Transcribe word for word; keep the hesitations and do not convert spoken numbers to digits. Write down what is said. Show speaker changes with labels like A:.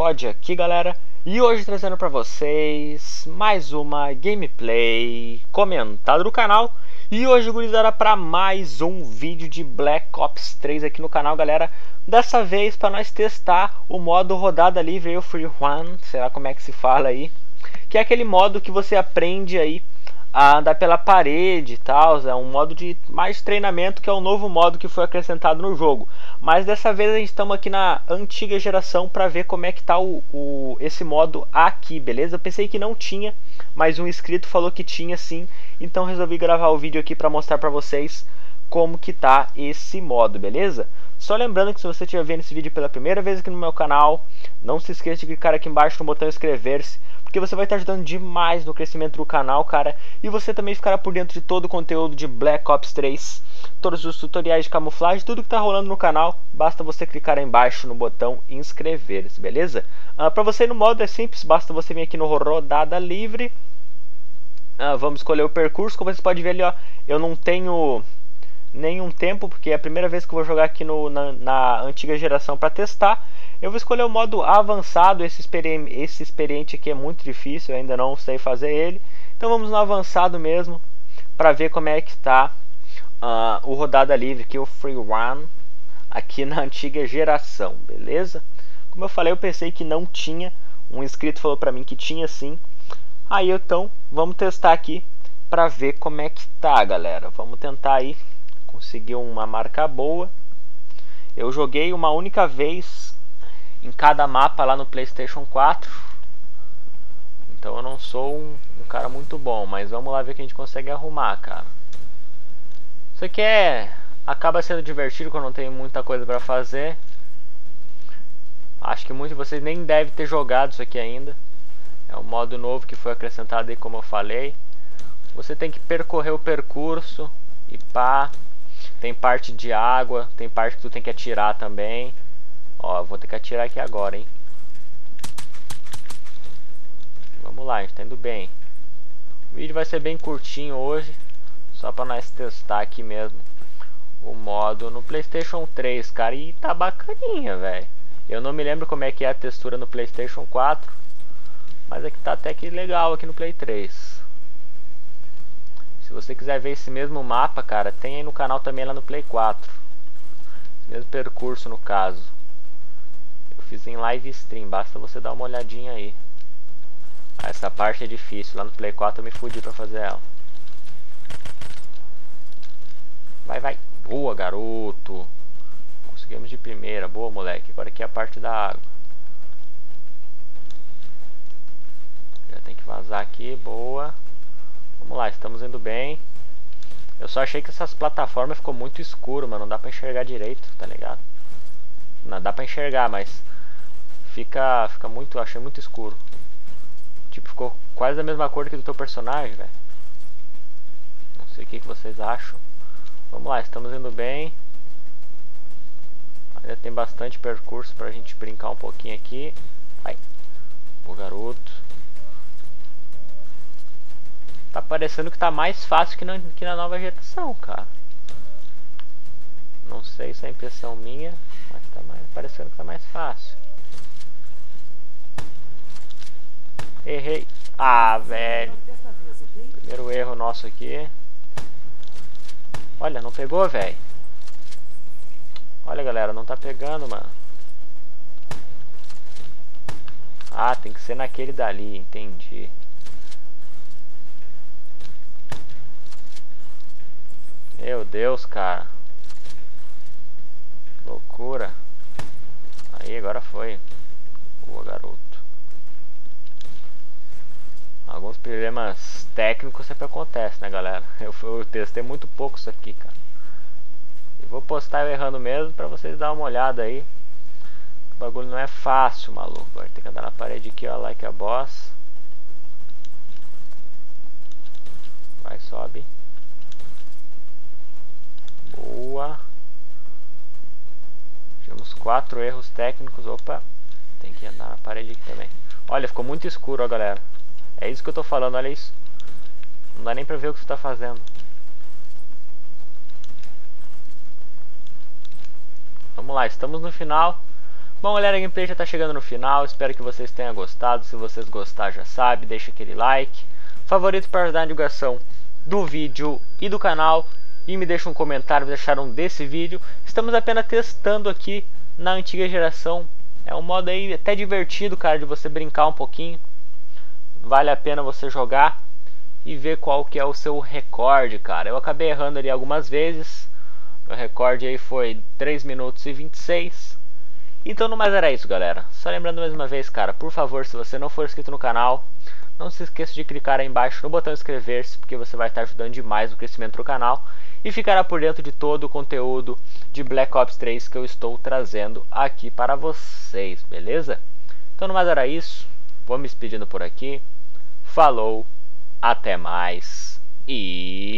A: Cod aqui, galera, e hoje trazendo pra vocês mais uma gameplay comentada do canal. E hoje, gurizada, para mais um vídeo de Black Ops três aqui no canal, galera. Dessa vez para nós testar o modo rodada livre, o Free Run, sei lá como é que se fala aí, que é aquele modo que você aprende aí a andar pela parede e tal. É um modo de mais treinamento, que é o novo modo que foi acrescentado no jogo. Mas dessa vez a gente estamos aqui na antiga geração para ver como é que tá o, o, esse modo aqui, beleza? Eu pensei que não tinha, mas um inscrito falou que tinha sim, então resolvi gravar o vídeo aqui para mostrar para vocês como que tá esse modo, beleza? Só lembrando que se você estiver vendo esse vídeo pela primeira vez aqui no meu canal, não se esqueça de clicar aqui embaixo no botão inscrever-se, porque você vai estar ajudando demais no crescimento do canal, cara. E você também ficará por dentro de todo o conteúdo de Black Ops três, todos os tutoriais de camuflagem, tudo que está rolando no canal. Basta você clicar aí embaixo no botão inscrever-se, beleza? Uh, para você ir no modo é simples, basta você vir aqui no rodada livre. Uh, vamos escolher o percurso. Como vocês podem ver ali, ó, eu não tenho nenhum tempo, porque é a primeira vez que eu vou jogar aqui no, na, na antiga geração para testar. Eu vou escolher o modo avançado. Esse, experi esse experiente aqui é muito difícil, eu ainda não sei fazer ele. Então vamos no avançado mesmo, para ver como é que está uh, o rodada livre, que é o Free Run, aqui na antiga geração, beleza? Como eu falei, eu pensei que não tinha. Um inscrito falou para mim que tinha sim. Aí então, vamos testar aqui para ver como é que tá, galera. Vamos tentar aí conseguir uma marca boa. Eu joguei uma única vez em cada mapa lá no PlayStation quatro, então eu não sou um, um cara muito bom, mas vamos lá ver o que a gente consegue arrumar, cara. Isso aqui é, acaba sendo divertido quando não tem muita coisa pra fazer. Acho que muitos de vocês nem devem ter jogado isso aqui ainda. É um modo novo que foi acrescentado aí, como eu falei. Você tem que percorrer o percurso e pá. Tem parte de água, tem parte que tu tem que atirar também. Ó, eu vou ter que atirar aqui agora, hein. Vamos lá, a gente tá indo bem. O vídeo vai ser bem curtinho hoje, só pra nós testar aqui mesmo o modo no PlayStation três, cara. E tá bacaninha, velho. Eu não me lembro como é que é a textura no PlayStation quatro, mas é que tá até que legal aqui no Play três. Se você quiser ver esse mesmo mapa, cara, tem aí no canal também lá no Play quatro. Esse mesmo percurso, no caso. Eu fiz em live stream, basta você dar uma olhadinha aí. Ah, essa parte é difícil, lá no Play quatro eu me fudi pra fazer ela. Vai, vai. Boa, garoto. Conseguimos de primeira, boa, moleque. Agora aqui é a parte da água. Já tem que vazar aqui, boa. Vamos lá, estamos indo bem. Eu só achei que essas plataformas ficou muito escuro, mano. Não dá pra enxergar direito, tá ligado? Não dá pra enxergar, mas fica, fica muito, achei muito escuro. Tipo, ficou quase da mesma cor que do teu personagem, velho. Não sei o que, que vocês acham. Vamos lá, estamos indo bem. Ainda tem bastante percurso pra gente brincar um pouquinho aqui. Ai, o garoto. Tá parecendo que tá mais fácil que na, que na nova geração, cara. Não sei se é impressão minha, mas tá mais, parecendo que tá mais fácil. Errei. Ah, velho. Primeiro erro nosso aqui. Olha, não pegou, velho. Olha, galera, não tá pegando, mano. Ah, tem que ser naquele dali, entendi. Meu Deus, cara. Loucura. Aí, agora foi. Boa, garoto. Alguns problemas técnicos sempre acontecem, né, galera? Eu, eu testei muito pouco isso aqui, cara. E vou postar eu errando mesmo pra vocês darem uma olhada aí. O bagulho não é fácil, maluco. Agora tem que andar na parede aqui, ó, like a boss. Vai, sobe. Boa. Tivemos quatro erros técnicos. Opa, tem que andar na parede aqui também. Olha, ficou muito escuro, ó, galera. É isso que eu tô falando, olha isso. Não dá nem pra ver o que você tá fazendo. Vamos lá, estamos no final. Bom, galera, a gameplay já está chegando no final, espero que vocês tenham gostado. Se vocês gostaram, já sabe, deixa aquele like, favorito para ajudar na divulgação do vídeo e do canal, e me deixa um comentário o que acharam desse vídeo. Estamos apenas testando aqui na antiga geração, é um modo aí até divertido, cara, de você brincar um pouquinho. Vale a pena você jogar e ver qual que é o seu recorde, cara. Eu acabei errando ali algumas vezes, meu recorde aí foi três minutos e vinte e seis. Então no mais era isso, galera. Só lembrando mais uma vez, cara, por favor, se você não for inscrito no canal, não se esqueça de clicar aí embaixo no botão inscrever-se, porque você vai estar ajudando demais no crescimento do canal e ficará por dentro de todo o conteúdo de Black Ops três que eu estou trazendo aqui para vocês, beleza? Então no mais era isso, vou me despedindo por aqui. Falou, até mais e